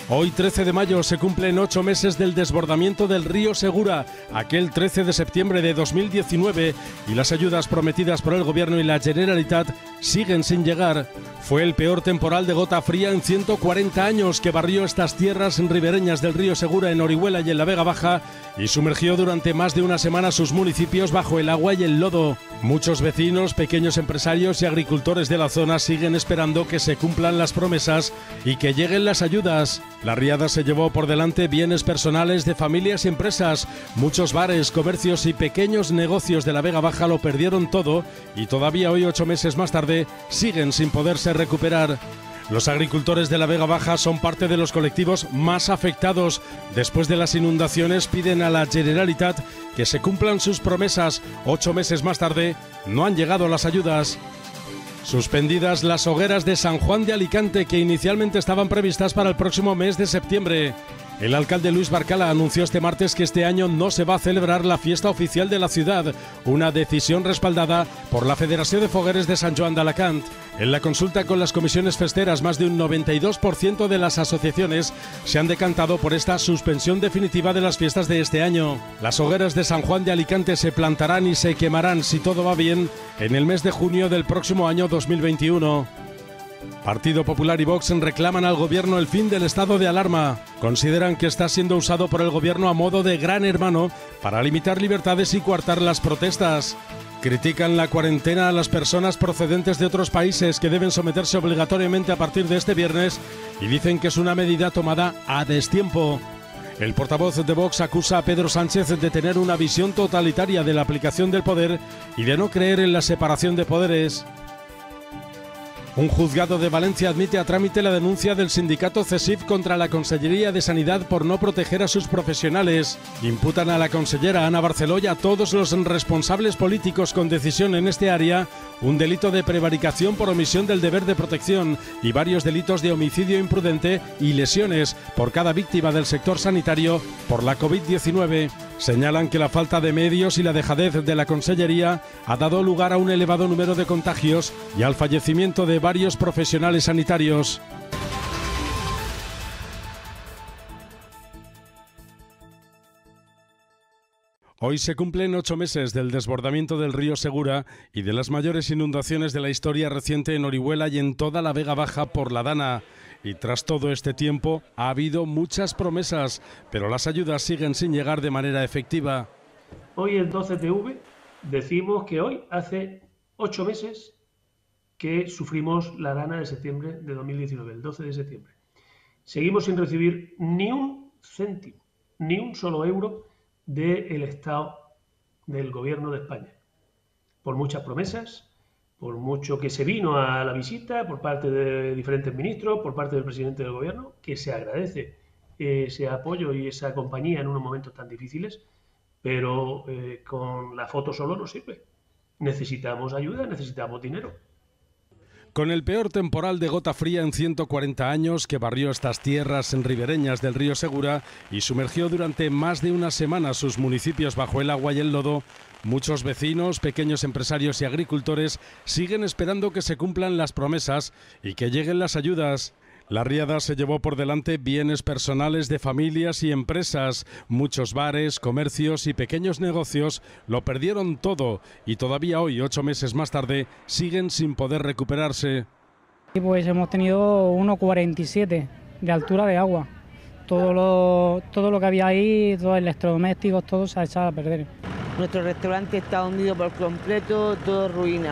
Hoy, 13 de mayo, se cumplen 8 meses del desbordamiento del río Segura, aquel 13 de septiembre de 2019, y las ayudas prometidas por el Gobierno y la Generalitat siguen sin llegar. Fue el peor temporal de gota fría en 140 años que barrió estas tierras ribereñas del río Segura en Orihuela y en la Vega Baja y sumergió durante más de una semana sus municipios bajo el agua y el lodo. Muchos vecinos, pequeños empresarios y agricultores de la zona siguen esperando que se cumplan las promesas y que lleguen las ayudas. La riada se llevó por delante bienes personales de familias y empresas. Muchos bares, comercios y pequeños negocios de la Vega Baja lo perdieron todo y todavía hoy, 8 meses más tarde, siguen sin poderse recuperar. Los agricultores de la Vega Baja son parte de los colectivos más afectados. Después de las inundaciones piden a la Generalitat que se cumplan sus promesas. 8 meses más tarde no han llegado las ayudas. Suspendidas las hogueras de San Juan de Alicante, que inicialmente estaban previstas para el próximo mes de septiembre. El alcalde Luis Barcala anunció este martes que este año no se va a celebrar la fiesta oficial de la ciudad, una decisión respaldada por la Federación de Fogueres de Sant Joan d'Alacant. En la consulta con las comisiones festeras, más de un 92% de las asociaciones se han decantado por esta suspensión definitiva de las fiestas de este año. Las hogueras de San Juan de Alicante se plantarán y se quemarán, si todo va bien, en el mes de junio del próximo año 2021. Partido Popular y Vox reclaman al Gobierno el fin del estado de alarma. Consideran que está siendo usado por el Gobierno a modo de gran hermano para limitar libertades y coartar las protestas. Critican la cuarentena a las personas procedentes de otros países que deben someterse obligatoriamente a partir de este viernes y dicen que es una medida tomada a destiempo. El portavoz de Vox acusa a Pedro Sánchez de tener una visión totalitaria de la aplicación del poder y de no creer en la separación de poderes. Un juzgado de Valencia admite a trámite la denuncia del sindicato CESIF contra la Consellería de Sanidad por no proteger a sus profesionales. Imputan a la consellera Ana Barceló y a todos los responsables políticos con decisión en este área un delito de prevaricación por omisión del deber de protección y varios delitos de homicidio imprudente y lesiones por cada víctima del sector sanitario por la COVID-19. Señalan que la falta de medios y la dejadez de la Consellería ha dado lugar a un elevado número de contagios y al fallecimiento de varios profesionales sanitarios. Hoy se cumplen 8 meses del desbordamiento del río Segura y de las mayores inundaciones de la historia reciente en Orihuela y en toda la Vega Baja por la Dana. Y tras todo este tiempo ha habido muchas promesas, pero las ayudas siguen sin llegar de manera efectiva. Hoy el 12TV decimos que hoy hace 8 meses que sufrimos la Dana de septiembre de 2019, el 12 de septiembre. Seguimos sin recibir ni un céntimo, ni un solo euro del Estado, del Gobierno de España. Por muchas promesas, por mucho que se vino a la visita por parte de diferentes ministros, por parte del presidente del Gobierno, que se agradece ese apoyo y esa compañía en unos momentos tan difíciles, pero con la foto solo no sirve. Necesitamos ayuda, necesitamos dinero. Con el peor temporal de gota fría en 140 años que barrió estas tierras ribereñas del río Segura y sumergió durante más de una semana sus municipios bajo el agua y el lodo, muchos vecinos, pequeños empresarios y agricultores siguen esperando que se cumplan las promesas y que lleguen las ayudas. La riada se llevó por delante bienes personales de familias y empresas. Muchos bares, comercios y pequeños negocios lo perdieron todo y todavía hoy, 8 meses más tarde, siguen sin poder recuperarse. Pues hemos tenido 1,47 de altura de agua. Todo lo que había ahí, todos los electrodomésticos, todo se ha echado a perder. Nuestro restaurante está hundido por completo, todo ruina.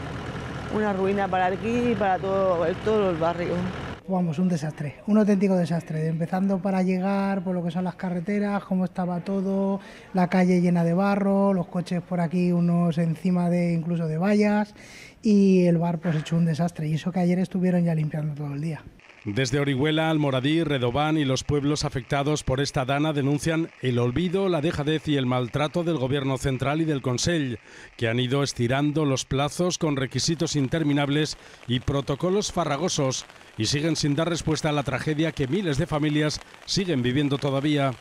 Una ruina para aquí y para todo el barrio. Vamos, un desastre, un auténtico desastre, empezando para llegar por lo que son las carreteras, cómo estaba todo, la calle llena de barro, los coches por aquí unos encima de incluso de vallas y el bar pues hecho un desastre, y eso que ayer estuvieron ya limpiando todo el día. Desde Orihuela, Almoradí, Redován y los pueblos afectados por esta dana denuncian el olvido, la dejadez y el maltrato del Gobierno central y del Consell, que han ido estirando los plazos con requisitos interminables y protocolos farragosos y siguen sin dar respuesta a la tragedia que miles de familias siguen viviendo todavía.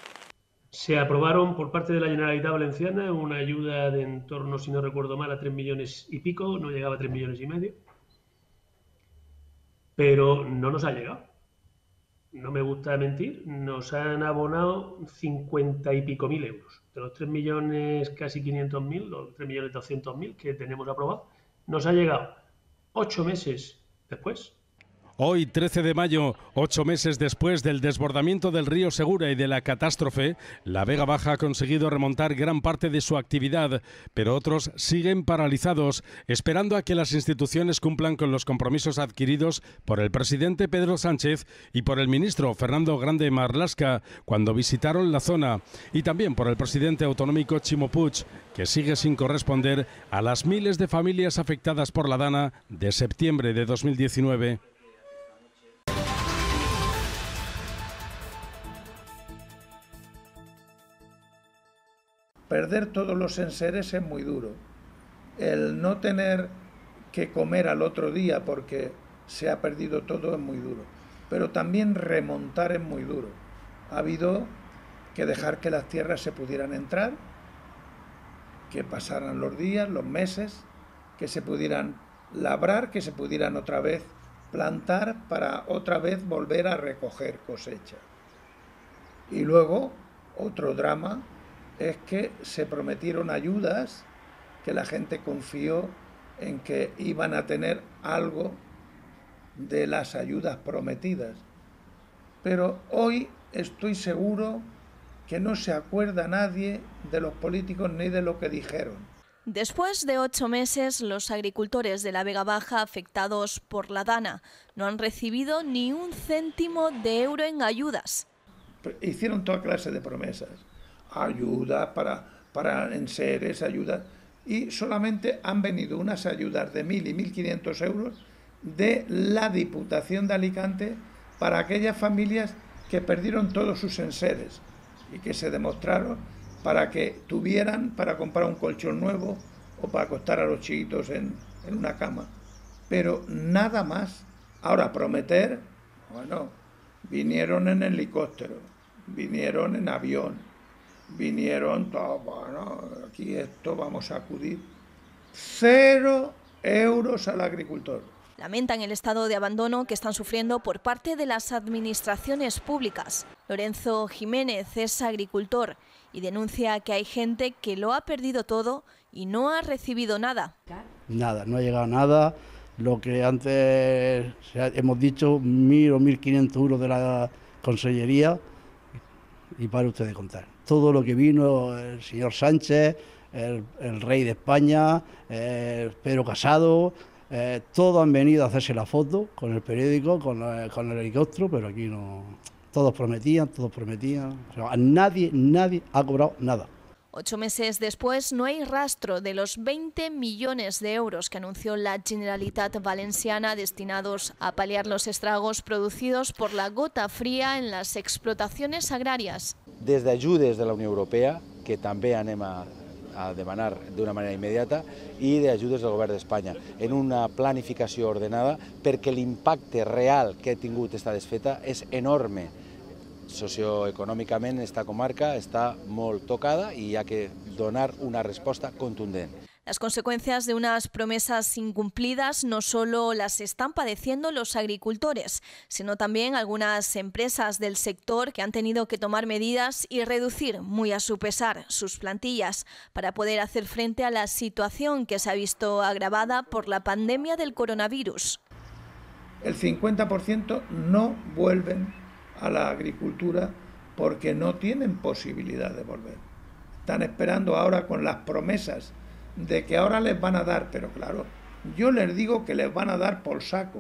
Se aprobaron por parte de la Generalitat Valenciana una ayuda de en torno, si no recuerdo mal, a 3 millones y pico, no llegaba a 3 millones y medio. Pero no nos ha llegado. no me gusta mentir, nos han abonado 50 y pico mil euros. De los 3 millones casi 500.000, los 3 millones 200.000 que tenemos aprobados, nos ha llegado 8 meses después. Hoy, 13 de mayo, 8 meses después del desbordamiento del río Segura y de la catástrofe, la Vega Baja ha conseguido remontar gran parte de su actividad, pero otros siguen paralizados, esperando a que las instituciones cumplan con los compromisos adquiridos por el presidente Pedro Sánchez y por el ministro Fernando Grande Marlaska cuando visitaron la zona, y también por el presidente autonómico Ximo Puig, que sigue sin corresponder a las miles de familias afectadas por la Dana de septiembre de 2019. Perder todos los enseres es muy duro. El no tener que comer al otro día porque se ha perdido todo es muy duro. Pero también remontar es muy duro. Ha habido que dejar que las tierras se pudieran entrar, que pasaran los días, los meses, que se pudieran labrar, que se pudieran otra vez plantar para otra vez volver a recoger cosecha. Y luego, otro drama es que se prometieron ayudas, que la gente confió en que iban a tener algo de las ayudas prometidas. Pero hoy estoy seguro que no se acuerda nadie de los políticos ni de lo que dijeron. Después de 8 meses, los agricultores de la Vega Baja afectados por la Dana no han recibido ni un céntimo de euro en ayudas. Hicieron toda clase de promesas. Ayuda para enseres, ayudas, y solamente han venido unas ayudas de 1.000 y 1.500 euros de la Diputación de Alicante para aquellas familias que perdieron todos sus enseres y que se demostraron para que tuvieran para comprar un colchón nuevo o para acostar a los chiquitos en una cama. Pero nada más. Ahora, prometer, bueno, vinieron en helicóptero, vinieron en avión, vinieron todo, bueno, aquí esto vamos a acudir. 0 euros al agricultor. Lamentan el estado de abandono que están sufriendo por parte de las administraciones públicas. Lorenzo Jiménez es agricultor y denuncia que hay gente que lo ha perdido todo y no ha recibido nada. Nada, no ha llegado nada. Lo que antes hemos dicho, 1.000 o 1.500 euros de la consellería, y para usted de contar. Todo lo que vino el señor Sánchez, el rey de España, Pedro Casado, todos han venido a hacerse la foto con el periódico, con el helicóptero, pero aquí no. Todos prometían. O sea, nadie ha cobrado nada. 8 meses después no hay rastro de los 20 millones de euros que anunció la Generalitat Valenciana destinados a paliar los estragos producidos por la gota fría en las explotaciones agràries. Des d'ajudes de la Unió Europea, que també anem a demanar d'una manera immediata, i d'ajudes del govern d'Espanya, en una planificació ordenada, perquè l'impacte real que ha tingut esta desfeta és enorme. Socioeconòmicament esta comarca està molt tocada i hi ha que donar una resposta contundent. Las consecuencias de unas promesas incumplidas no solo las están padeciendo los agricultores, sino también algunas empresas del sector que han tenido que tomar medidas y reducir, muy a su pesar, sus plantillas para poder hacer frente a la situación que se ha visto agravada por la pandemia del coronavirus. El 50% no vuelven a la agricultura porque no tienen posibilidad de volver. Están esperando ahora con las promesas de que ahora les van a dar, pero claro, yo les digo que les van a dar por saco,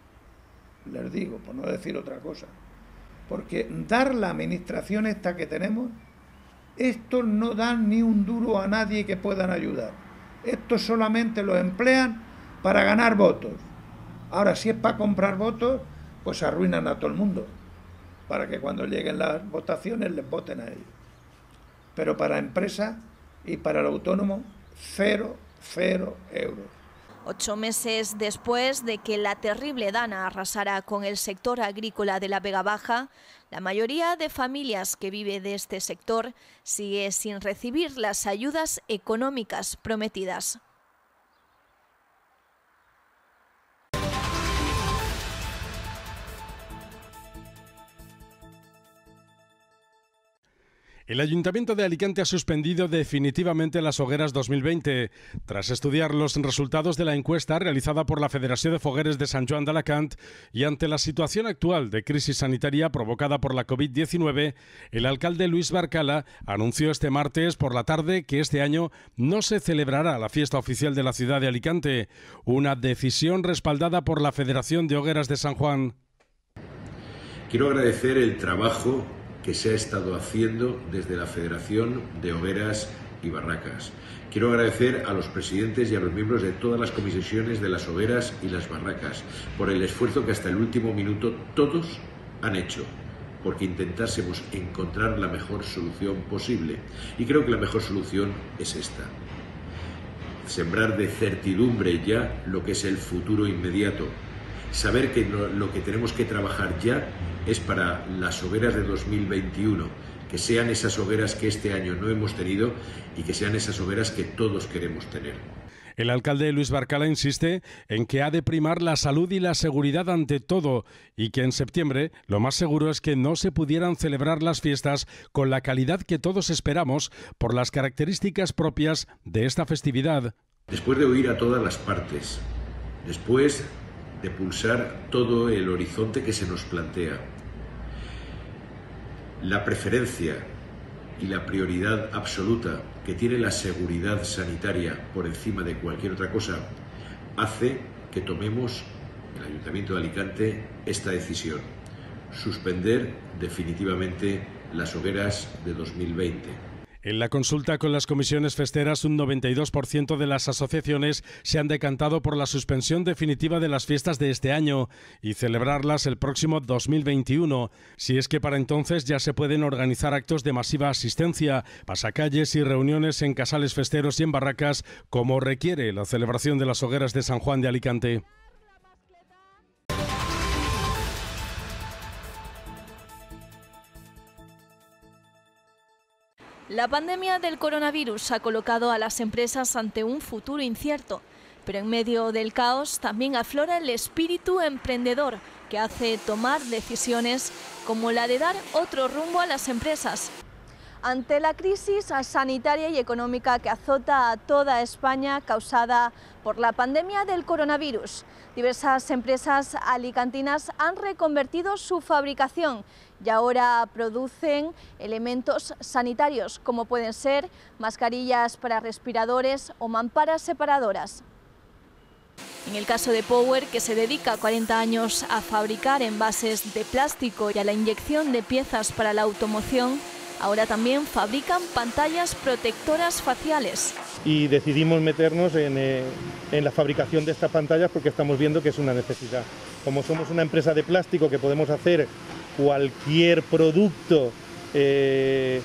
les digo, por no decir otra cosa, porque dar la administración esta que tenemos, estos no dan ni un duro a nadie que puedan ayudar, estos solamente lo emplean para ganar votos. Ahora, si es para comprar votos, pues arruinan a todo el mundo, para que cuando lleguen las votaciones les voten a ellos. Pero para empresas y para el autónomo, 0 euros. 8 meses después de que la terrible Dana arrasara con el sector agrícola de la Vega Baja, la mayoría de familias que vive de este sector sigue sin recibir las ayudas económicas prometidas. El Ayuntamiento de Alicante ha suspendido definitivamente las hogueras 2020, tras estudiar los resultados de la encuesta realizada por la Federación de Fogueres de Sant Joan d'Alacant y ante la situación actual de crisis sanitaria provocada por la COVID-19, el alcalde Luis Barcala anunció este martes por la tarde que este año no se celebrará la fiesta oficial de la ciudad de Alicante, una decisión respaldada por la Federación de Hogueras de San Juan. Quiero agradecer el trabajo que se ha estado haciendo desde la Federación de Hogueras y Barracas. Quiero agradecer a los presidentes y a los miembros de todas las comisiones de las hogueras y las barracas por el esfuerzo que hasta el último minuto todos han hecho porque intentásemos encontrar la mejor solución posible. Y creo que la mejor solución es esta: sembrar de certidumbre ya lo que es el futuro inmediato. Saber que lo que tenemos que trabajar ya es para las hogueras de 2021, que sean esas hogueras que este año no hemos tenido y que sean esas hogueras que todos queremos tener. El alcalde Luis Barcala insiste en que ha de primar la salud y la seguridad ante todo y que en septiembre lo más seguro es que no se pudieran celebrar las fiestas con la calidad que todos esperamos por las características propias de esta festividad. Después de oír a todas las partes, después de pulsar todo el horizonte que se nos plantea, la preferencia y la prioridad absoluta que tiene la seguridad sanitaria por encima de cualquier otra cosa hace que tomemos, el Ayuntamiento de Alicante, esta decisión: suspender definitivamente las hogueras de 2020. En la consulta con las comisiones festeras, un 92% de las asociaciones se han decantado por la suspensión definitiva de las fiestas de este año y celebrarlas el próximo 2021, si es que para entonces ya se pueden organizar actos de masiva asistencia, pasacalles y reuniones en casales festeros y en barracas, como requiere la celebración de las hogueras de San Juan de Alicante. La pandemia del coronavirus ha colocado a las empresas ante un futuro incierto, pero en medio del caos también aflora el espíritu emprendedor que hace tomar decisiones como la de dar otro rumbo a las empresas. Ante la crisis sanitaria y económica que azota a toda España causada por la pandemia del coronavirus, diversas empresas alicantinas han reconvertido su fabricación y ahora producen elementos sanitarios como pueden ser mascarillas para respiradores o mamparas separadoras. En el caso de Power, que se dedica 40 años a fabricar envases de plástico y a la inyección de piezas para la automoción, ahora también fabrican pantallas protectoras faciales. Y decidimos meternos en la fabricación de estas pantallas porque estamos viendo que es una necesidad. Como somos una empresa de plástico que podemos hacer cualquier producto que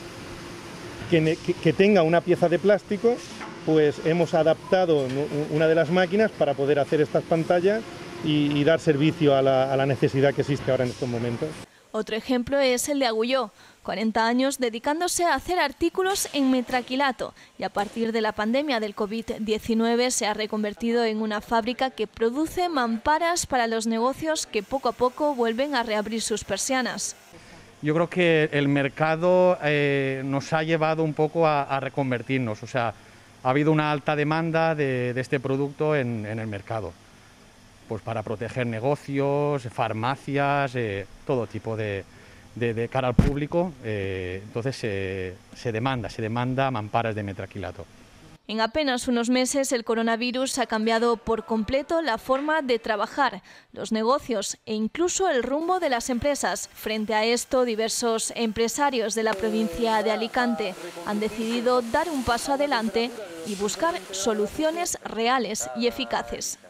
tenga una pieza de plástico, pues hemos adaptado una de las máquinas para poder hacer estas pantallas y dar servicio a la necesidad que existe ahora en estos momentos. Otro ejemplo es el de Agulló, 40 años dedicándose a hacer artículos en metraquilato y a partir de la pandemia del COVID-19 se ha reconvertido en una fábrica que produce mamparas para los negocios que poco a poco vuelven a reabrir sus persianas. Yo creo que el mercado nos ha llevado un poco a reconvertirnos, o sea, ha habido una alta demanda de este producto en el mercado, pues para proteger negocios, farmacias, todo tipo de cara al público, entonces se demanda mamparas de metraquilato. En apenas unos meses el coronavirus ha cambiado por completo la forma de trabajar, los negocios e incluso el rumbo de las empresas. Frente a esto, diversos empresarios de la provincia de Alicante han decidido dar un paso adelante y buscar soluciones reales y eficaces.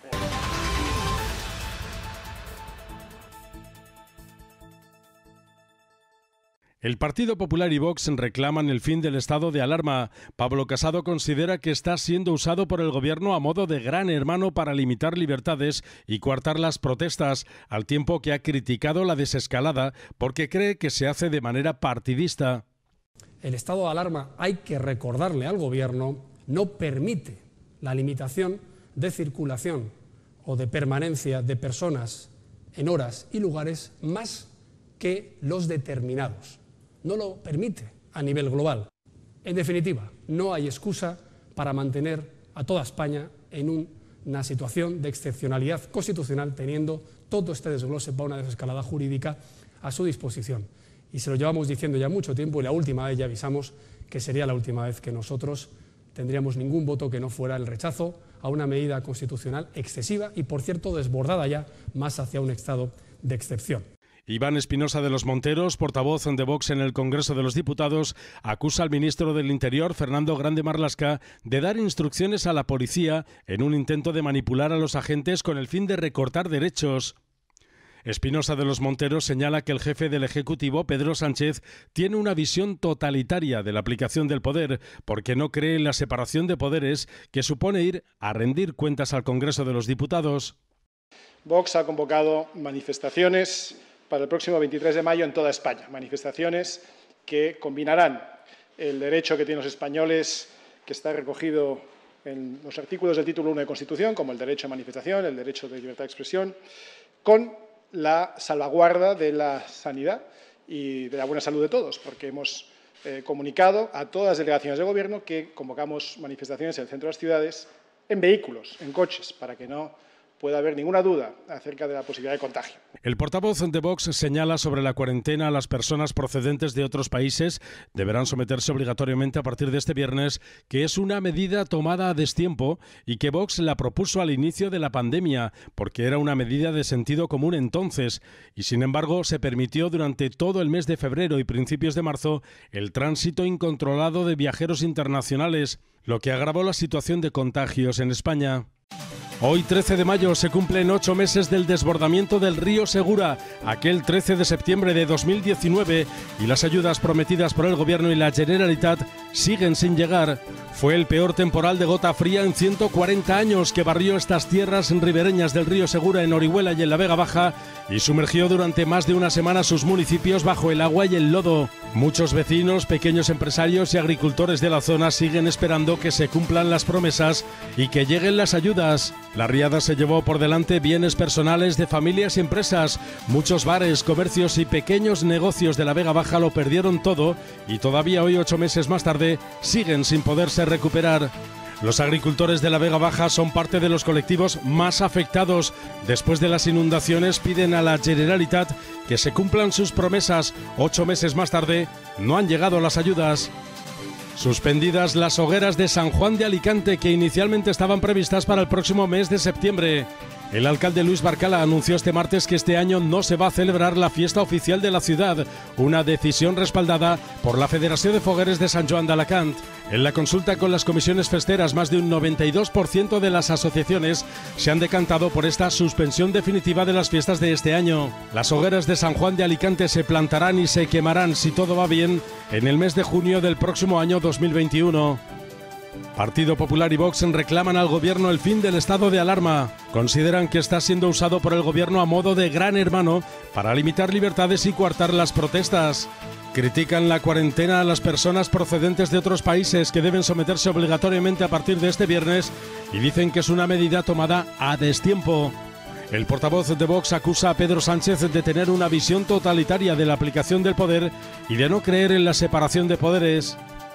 El Partido Popular y Vox reclaman el fin del estado de alarma. Pablo Casado considera que está siendo usado por el gobierno a modo de gran hermano para limitar libertades y coartar las protestas, al tiempo que ha criticado la desescalada porque cree que se hace de manera partidista. El estado de alarma, hay que recordarle al gobierno, no permite la limitación de circulación o de permanencia de personas en horas y lugares más que los determinados. No lo permite. a nivel global. En definitiva, no hay excusa para mantener a toda España en una situación de excepcionalidad constitucional, teniendo todo este desglose para una desescalada jurídica a su disposición. Y se lo llevamos diciendo ya mucho tiempo, y la última vez ya avisamos que sería la última vez que nosotros tendríamos ningún voto que no fuera el rechazo a una medida constitucional excesiva y, por cierto, desbordada ya más hacia un estado de excepción. Iván Espinosa de los Monteros, portavoz de Vox en el Congreso de los Diputados, acusa al ministro del Interior, Fernando Grande Marlaska, de dar instrucciones a la policía en un intento de manipular a los agentes con el fin de recortar derechos. Espinosa de los Monteros señala que el jefe del Ejecutivo, Pedro Sánchez, tiene una visión totalitaria de la aplicación del poder porque no cree en la separación de poderes que supone ir a rendir cuentas al Congreso de los Diputados. Vox ha convocado manifestaciones para el próximo 23 de mayo en toda España, manifestaciones que combinarán el derecho que tienen los españoles, que está recogido en los artículos del título 1 de Constitución, como el derecho a manifestación, el derecho de libertad de expresión, con la salvaguarda de la sanidad y de la buena salud de todos, porque hemos comunicado a todas las delegaciones de Gobierno que convocamos manifestaciones en el centro de las ciudades en vehículos, en coches, para que no pueda haber ninguna duda acerca de la posibilidad de contagio. El portavoz de Vox señala sobre la cuarentena a las personas procedentes de otros países. Deberán someterse obligatoriamente a partir de este viernes, que es una medida tomada a destiempo y que Vox la propuso al inicio de la pandemia, porque era una medida de sentido común entonces, y sin embargo se permitió durante todo el mes de febrero y principios de marzo el tránsito incontrolado de viajeros internacionales, lo que agravó la situación de contagios en España. Hoy, 13 de mayo, se cumplen 8 meses del desbordamiento del río Segura, aquel 13 de septiembre de 2019, y las ayudas prometidas por el Gobierno y la Generalitat siguen sin llegar. Fue el peor temporal de gota fría en 140 años que barrió estas tierras ribereñas del río Segura en Orihuela y en la Vega Baja y sumergió durante más de una semana sus municipios bajo el agua y el lodo. Muchos vecinos, pequeños empresarios y agricultores de la zona siguen esperando que se cumplan las promesas y que lleguen las ayudas. La riada se llevó por delante bienes personales de familias y empresas. Muchos bares, comercios y pequeños negocios de la Vega Baja lo perdieron todo y todavía hoy, 8 meses más tarde, siguen sin poderse recuperar. Los agricultores de la Vega Baja son parte de los colectivos más afectados. Después de las inundaciones piden a la Generalitat que se cumplan sus promesas. 8 meses más tarde no han llegado las ayudas. Suspendidas las hogueras de San Juan de Alicante, que inicialmente estaban previstas para el próximo mes de septiembre. El alcalde Luis Barcala anunció este martes que este año no se va a celebrar la fiesta oficial de la ciudad, una decisión respaldada por la Federación de Fogueres de Sant Joan d'Alacant. En la consulta con las comisiones festeras, más de un 92% de las asociaciones se han decantado por esta suspensión definitiva de las fiestas de este año. Las hogueras de San Juan de Alicante se plantarán y se quemarán, si todo va bien, en el mes de junio del próximo año 2021. Partido Popular y Vox reclaman al Gobierno el fin del estado de alarma. Consideran que está siendo usado por el Gobierno a modo de gran hermano para limitar libertades y coartar las protestas. Critican la cuarentena a las personas procedentes de otros países que deben someterse obligatoriamente a partir de este viernes y dicen que es una medida tomada a destiempo. El portavoz de Vox acusa a Pedro Sánchez de tener una visión totalitaria de la aplicación del poder y de no creer en la separación de poderes.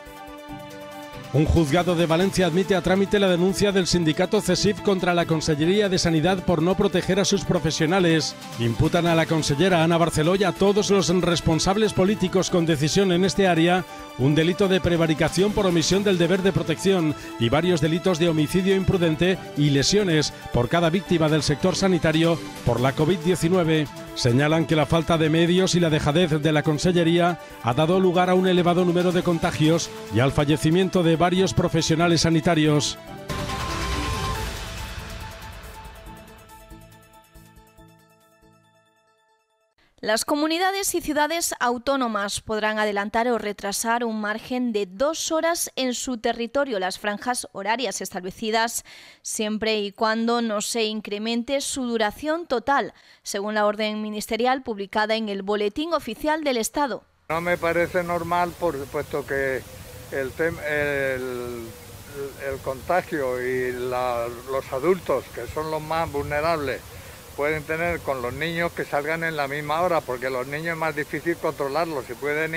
Un juzgado de Valencia admite a trámite la denuncia del sindicato CESIF contra la Consellería de Sanidad por no proteger a sus profesionales. Imputan a la consellera Ana Barceló y a todos los responsables políticos con decisión en este área un delito de prevaricación por omisión del deber de protección y varios delitos de homicidio imprudente y lesiones por cada víctima del sector sanitario por la COVID-19. Señalan que la falta de medios y la dejadez de la Consellería ha dado lugar a un elevado número de contagios y al fallecimiento de varios profesionales sanitarios. Las comunidades y ciudades autónomas podrán adelantar o retrasar un margen de 2 horas en su territorio las franjas horarias establecidas, siempre y cuando no se incremente su duración total, según la orden ministerial publicada en el Boletín Oficial del Estado. No me parece normal, puesto que el contagio y los adultos, que son los más vulnerables, pueden tener con los niños que salgan en la misma hora, porque los niños es más difícil controlarlos y pueden ir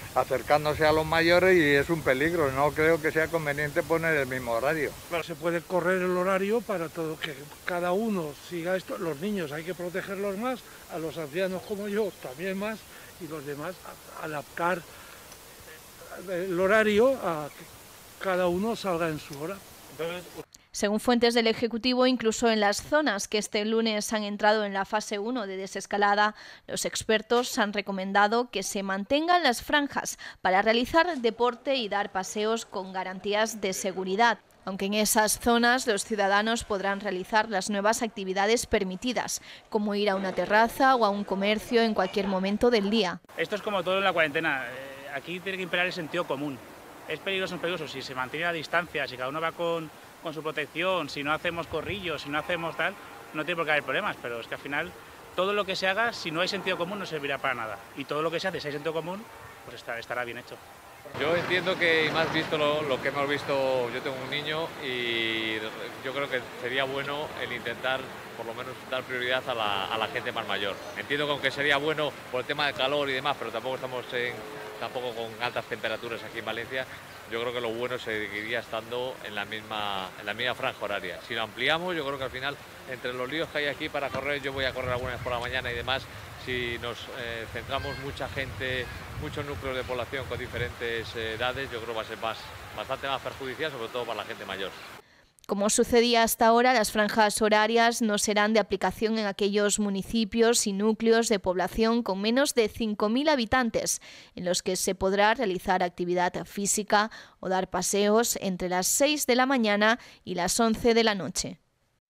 acercándose a los mayores y es un peligro. No creo que sea conveniente poner el mismo horario. Claro, se puede correr el horario para todo, que cada uno siga esto. Los niños hay que protegerlos más, a los ancianos como yo también más, y los demás adaptar el horario a que cada uno salga en su hora. Según fuentes del Ejecutivo, incluso en las zonas que este lunes han entrado en la fase 1 de desescalada, los expertos han recomendado que se mantengan las franjas para realizar deporte y dar paseos con garantías de seguridad. Aunque en esas zonas los ciudadanos podrán realizar las nuevas actividades permitidas, como ir a una terraza o a un comercio en cualquier momento del día. Esto es como todo en la cuarentena, aquí tiene que imperar el sentido común. Es peligroso, si se mantiene la distancia, si cada uno va con su protección, si no hacemos corrillos, si no hacemos tal, no tiene por qué haber problemas, pero es que al final todo lo que se haga, si no hay sentido común, no servirá para nada. Y todo lo que se hace, si hay sentido común, pues estará bien hecho. Yo entiendo que, y más visto lo que hemos visto, yo tengo un niño y yo creo que sería bueno el intentar por lo menos dar prioridad a la gente más mayor. Entiendo que aunque sería bueno por el tema del calor y demás, pero tampoco estamos tampoco con altas temperaturas aquí en Valencia. Yo creo que lo bueno seguiría estando en la misma franja horaria. Si lo ampliamos, yo creo que al final, entre los líos que hay aquí para correr, yo voy a correr alguna vez por la mañana y demás, si nos centramos mucha gente, muchos núcleos de población con diferentes edades, yo creo que va a ser bastante más perjudicial, sobre todo para la gente mayor. Como sucedía hasta ahora, las franjas horarias no serán de aplicación en aquellos municipios y núcleos de población con menos de 5.000 habitantes, en los que se podrá realizar actividad física o dar paseos entre las 6 de la mañana y las 11 de la noche.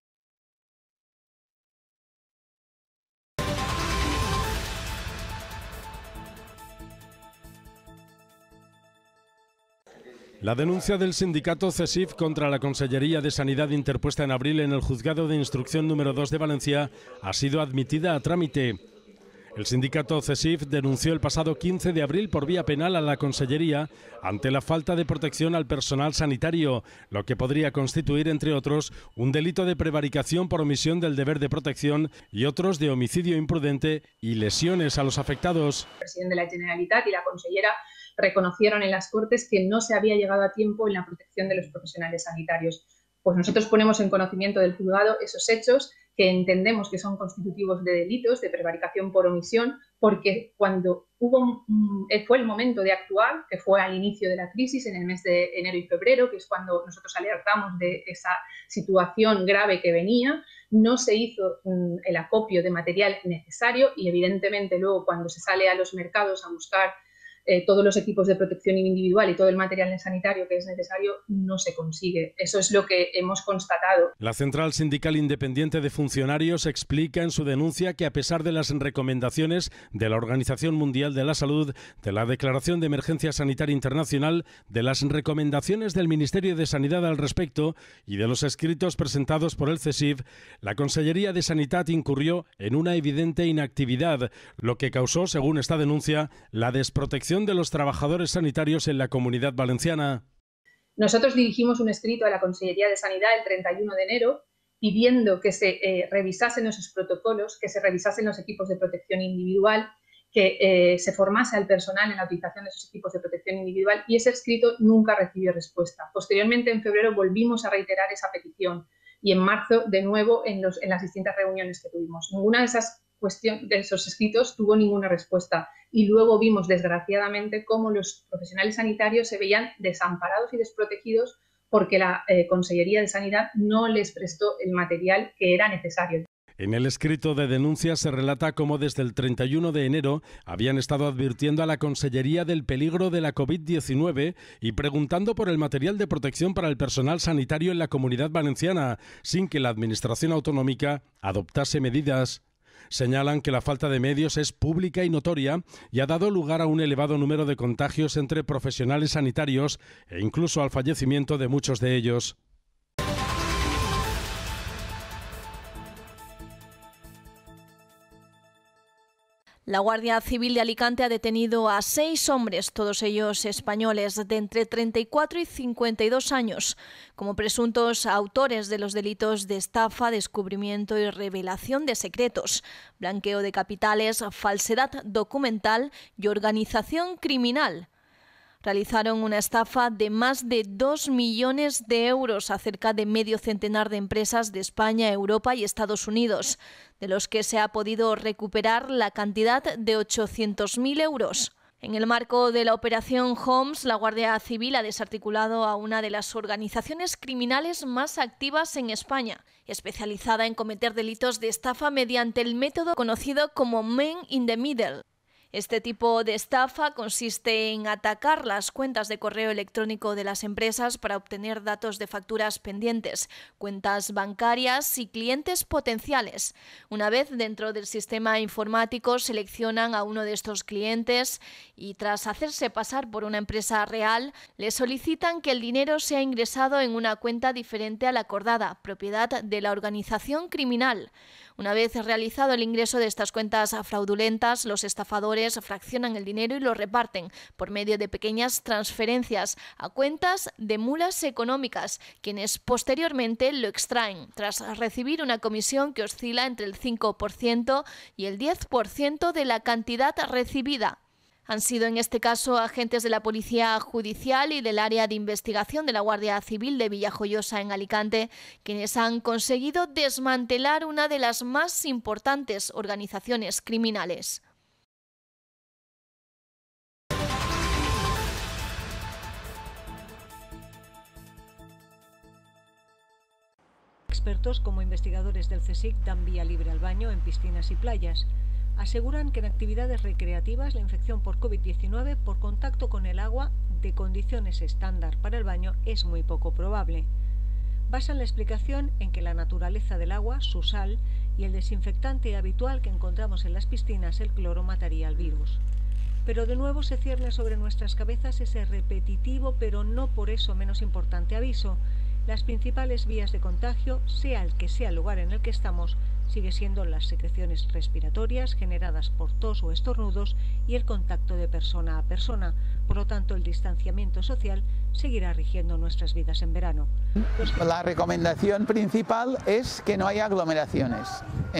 La denuncia del sindicato CESIF contra la Consellería de Sanidad interpuesta en abril en el Juzgado de Instrucción número 2 de Valencia ha sido admitida a trámite. El sindicato CESIF denunció el pasado 15 de abril por vía penal a la Consellería ante la falta de protección al personal sanitario, lo que podría constituir, entre otros, un delito de prevaricación por omisión del deber de protección y otros de homicidio imprudente y lesiones a los afectados. El presidente de la Generalitat y la consellera reconocieron en las Cortes que no se había llegado a tiempo en la protección de los profesionales sanitarios. Pues nosotros ponemos en conocimiento del juzgado esos hechos que entendemos que son constitutivos de delitos de prevaricación por omisión, porque cuando fue el momento de actuar, que fue al inicio de la crisis, en el mes de enero y febrero, que es cuando nosotros alertamos de esa situación grave que venía, no se hizo el acopio de material necesario y evidentemente luego cuando se sale a los mercados a buscar todos los equipos de protección individual y todo el material sanitario que es necesario, no se consigue. Eso es lo que hemos constatado. La Central Sindical Independiente de Funcionarios explica en su denuncia que a pesar de las recomendaciones de la Organización Mundial de la Salud, de la Declaración de Emergencia Sanitaria Internacional, de las recomendaciones del Ministerio de Sanidad al respecto y de los escritos presentados por el CESIF, la Consellería de Sanidad incurrió en una evidente inactividad, lo que causó, según esta denuncia, la desprotección de los trabajadores sanitarios en la Comunidad Valenciana. Nosotros dirigimos un escrito a la Consellería de Sanidad el 31 de enero pidiendo que se revisasen esos protocolos, que se revisasen los equipos de protección individual, que se formase al personal en la utilización de esos equipos de protección individual y ese escrito nunca recibió respuesta. Posteriormente, en febrero, volvimos a reiterar esa petición y en marzo, de nuevo, en las distintas reuniones que tuvimos. Ninguna de esos escritos tuvo ninguna respuesta y luego vimos desgraciadamente cómo los profesionales sanitarios se veían desamparados y desprotegidos porque la Consellería de Sanidad no les prestó el material que era necesario. En el escrito de denuncia se relata cómo desde el 31 de enero habían estado advirtiendo a la Consellería del peligro de la COVID-19 y preguntando por el material de protección para el personal sanitario en la Comunidad Valenciana, sin que la Administración autonómica adoptase medidas. Señalan que la falta de medios es pública y notoria y ha dado lugar a un elevado número de contagios entre profesionales sanitarios e incluso al fallecimiento de muchos de ellos. La Guardia Civil de Alicante ha detenido a 6 hombres, todos ellos españoles, de entre 34 y 52 años, como presuntos autores de los delitos de estafa, descubrimiento y revelación de secretos, blanqueo de capitales, falsedad documental y organización criminal. Realizaron una estafa de más de 2 millones de euros a cerca de medio centenar de empresas de España, Europa y Estados Unidos, de los que se ha podido recuperar la cantidad de 800.000 euros. En el marco de la Operación Homs, la Guardia Civil ha desarticulado a una de las organizaciones criminales más activas en España, especializada en cometer delitos de estafa mediante el método conocido como Men in the Middle. Este tipo de estafa consiste en atacar las cuentas de correo electrónico de las empresas para obtener datos de facturas pendientes, cuentas bancarias y clientes potenciales. Una vez dentro del sistema informático, seleccionan a uno de estos clientes y, tras hacerse pasar por una empresa real, le solicitan que el dinero sea ingresado en una cuenta diferente a la acordada, propiedad de la organización criminal. Una vez realizado el ingreso de estas cuentas fraudulentas, los estafadores fraccionan el dinero y lo reparten por medio de pequeñas transferencias a cuentas de mulas económicas, quienes posteriormente lo extraen tras recibir una comisión que oscila entre el 5% y el 10% de la cantidad recibida. Han sido en este caso agentes de la Policía Judicial y del Área de Investigación de la Guardia Civil de Villajoyosa en Alicante quienes han conseguido desmantelar una de las más importantes organizaciones criminales. Expertos como investigadores del CSIC dan vía libre al baño en piscinas y playas. Aseguran que en actividades recreativas la infección por COVID-19 por contacto con el agua de condiciones estándar para el baño es muy poco probable. Basan la explicación en que la naturaleza del agua, su sal y el desinfectante habitual que encontramos en las piscinas, el cloro, mataría al virus. Pero de nuevo se cierne sobre nuestras cabezas ese repetitivo pero no por eso menos importante aviso. Las principales vías de contagio, sea el que sea el lugar en el que estamos, sigue siendo las secreciones respiratorias generadas por tos o estornudos y el contacto de persona a persona. Por lo tanto, el distanciamiento social seguirá rigiendo nuestras vidas en verano. La recomendación principal es que no haya aglomeraciones,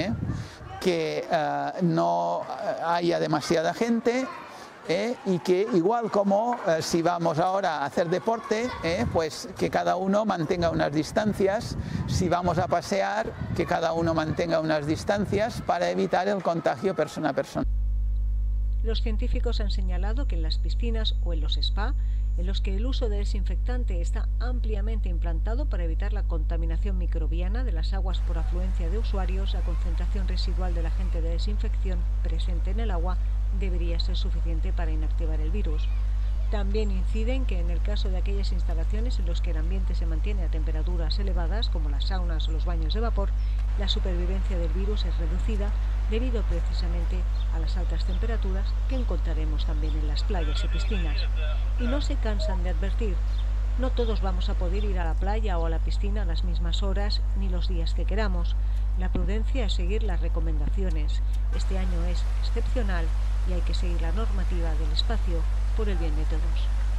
que no haya demasiada gente. Y que igual como si vamos ahora a hacer deporte, pues que cada uno mantenga unas distancias, si vamos a pasear, que cada uno mantenga unas distancias para evitar el contagio persona a persona. Los científicos han señalado que en las piscinas o en los spa, en los que el uso de desinfectante está ampliamente implantado para evitar la contaminación microbiana de las aguas por afluencia de usuarios, la concentración residual del agente de desinfección presente en el agua debería ser suficiente para inactivar el virus. También inciden que en el caso de aquellas instalaciones en las que el ambiente se mantiene a temperaturas elevadas, como las saunas o los baños de vapor, la supervivencia del virus es reducida debido precisamente a las altas temperaturas que encontraremos también en las playas y piscinas. Y no se cansan de advertir, no todos vamos a poder ir a la playa o a la piscina a las mismas horas ni los días que queramos. La prudencia es seguir las recomendaciones. Este año es excepcional y hay que seguir la normativa del espacio por el bien de todos.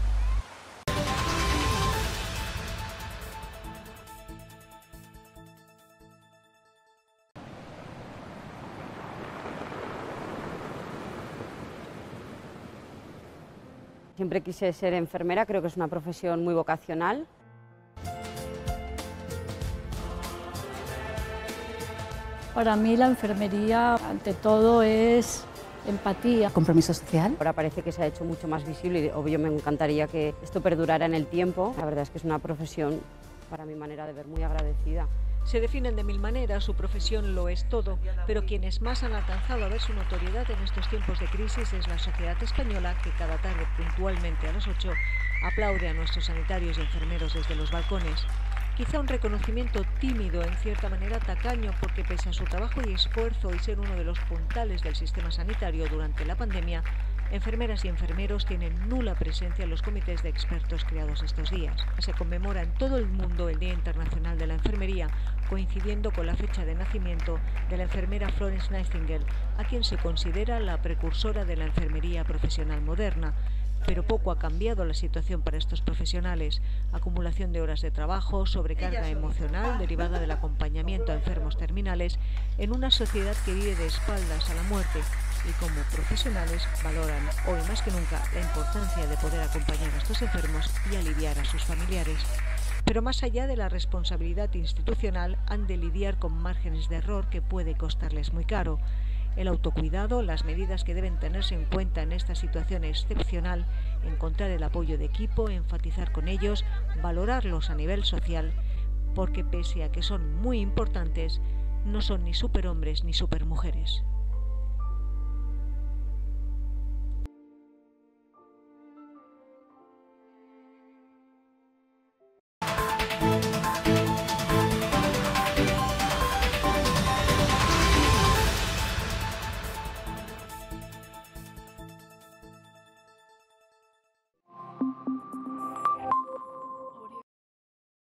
Siempre quise ser enfermera, creo que es una profesión muy vocacional. Para mí la enfermería, ante todo, es empatía. Compromiso social. Ahora parece que se ha hecho mucho más visible y obvio me encantaría que esto perdurara en el tiempo. La verdad es que es una profesión, para mi manera de ver, muy agradecida. Se definen de mil maneras, su profesión lo es todo, pero quienes más han alcanzado a ver su notoriedad en estos tiempos de crisis es la sociedad española, que cada tarde puntualmente a las 8 aplaude a nuestros sanitarios y enfermeros desde los balcones. Quizá un reconocimiento tímido, en cierta manera tacaño, porque pese a su trabajo y esfuerzo y ser uno de los puntales del sistema sanitario durante la pandemia, Enfermeras y enfermeros tienen nula presencia en los comités de expertos creados estos días. Se conmemora en todo el mundo el Día Internacional de la Enfermería, coincidiendo con la fecha de nacimiento de la enfermera Florence Nightingale, a quien se considera la precursora de la enfermería profesional moderna. Pero poco ha cambiado la situación para estos profesionales. Acumulación de horas de trabajo, sobrecarga emocional derivada del acompañamiento a enfermos terminales en una sociedad que vive de espaldas a la muerte, y como profesionales valoran hoy más que nunca la importancia de poder acompañar a estos enfermos y aliviar a sus familiares. Pero más allá de la responsabilidad institucional, han de lidiar con márgenes de error que puede costarles muy caro. El autocuidado, las medidas que deben tenerse en cuenta en esta situación excepcional, encontrar el apoyo de equipo, enfatizar con ellos, valorarlos a nivel social, porque pese a que son muy importantes, no son ni superhombres ni supermujeres.